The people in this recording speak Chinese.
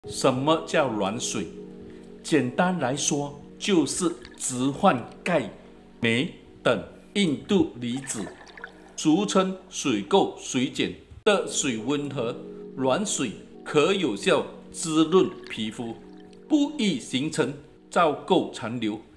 什么叫软水？简单来说，就是直换钙、镁等硬度离子，俗称水垢、水碱的水温和软水，可有效滋润皮肤，不易形成皂垢残留。